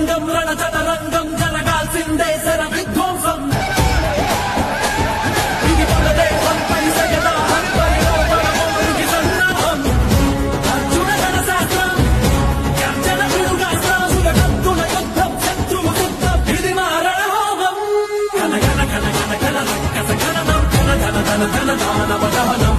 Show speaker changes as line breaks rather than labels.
రంగం రణచట రంగం జరగాల్సిందే శర విధ్వంసం ఇది పరదేశంపై సగదా హరిపరిలోపరమోరుకి సన్నాహం అర్జున గణశాస్త్రం గర్జన పిడుగాస్త్రం సుగగత్తుల యుద్ధం శత్రువు సిద్ధం ఇది మా రణహోమం ఘన ఘన ఘన ఘన ఘన రక్కస ఘననం ఘన ఘన ఘన ఘన దానవ దహనం